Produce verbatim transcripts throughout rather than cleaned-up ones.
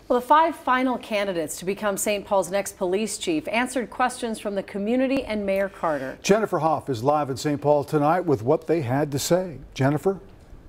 Well, the five final candidates to become Saint Paul's next police chief answered questions from the community and Mayor Carter. Jennifer Hoff is live in Saint Paul tonight with what they had to say. Jennifer?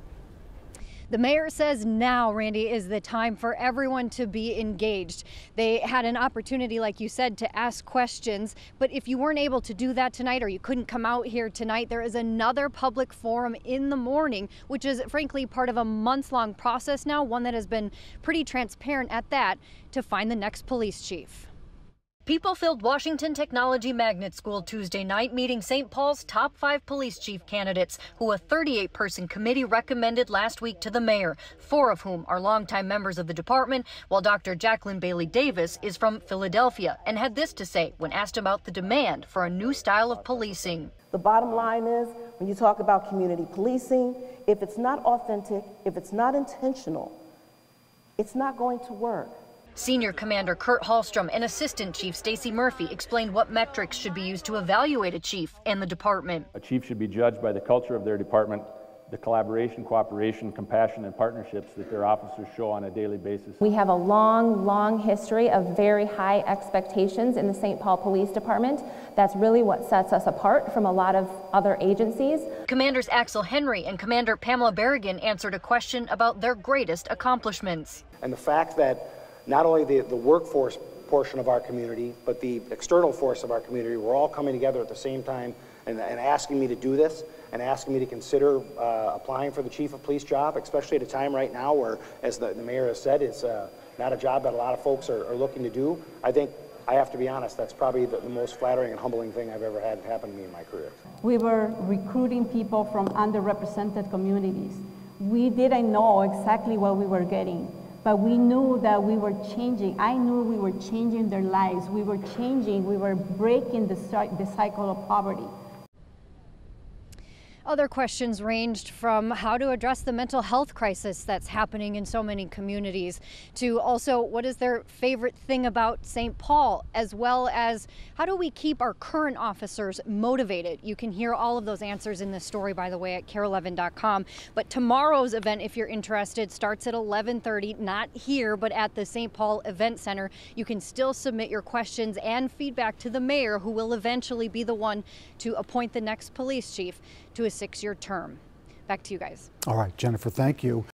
The mayor says now, Randy, is the time for everyone to be engaged. They had an opportunity, like you said, to ask questions, but if you weren't able to do that tonight or you couldn't come out here tonight, there is another public forum in the morning, which is frankly part of a months-long process now, one that has been pretty transparent at that, to find the next police chief. People filled Washington Technology Magnet School Tuesday night, meeting Saint Paul's top five police chief candidates, who a thirty-eight person committee recommended last week to the mayor, four of whom are longtime members of the department, while Doctor Jacqueline Bailey Davis is from Philadelphia and had this to say when asked about the demand for a new style of policing. The bottom line is, when you talk about community policing, if it's not authentic, if it's not intentional, it's not going to work. Senior Commander Kurt Hallstrom and Assistant Chief Stacy Murphy explained what metrics should be used to evaluate a chief and the department. A chief should be judged by the culture of their department, the collaboration, cooperation, compassion, and partnerships that their officers show on a daily basis. We have a long, long history of very high expectations in the Saint Paul Police Department. That's really what sets us apart from a lot of other agencies. Commanders Axel Henry and Commander Pamela Berrigan answered a question about their greatest accomplishments. And the fact that not only the, the workforce portion of our community, but the external force of our community, we're all coming together at the same time and, and asking me to do this and asking me to consider uh, applying for the chief of police job, especially at a time right now where, as the, the mayor has said, it's uh, not a job that a lot of folks are, are looking to do. I think, I have to be honest, that's probably the, the most flattering and humbling thing I've ever had happen to me in my career. We were recruiting people from underrepresented communities. We didn't know exactly what we were getting, but we knew that we were changing. I knew we were changing their lives. We were changing, we were breaking the, the cycle of poverty. Other questions ranged from how to address the mental health crisis that's happening in so many communities, to also what is their favorite thing about Saint Paul, as well as how do we keep our current officers motivated. You can hear all of those answers in this story, by the way, at K A R E eleven dot com. But tomorrow's event, if you're interested, starts at eleven thirty, not here, but at the Saint Paul Event Center. You can still submit your questions and feedback to the mayor, who will eventually be the one to appoint the next police chief to a six-year term. Back to you guys. All right, Jennifer, thank you.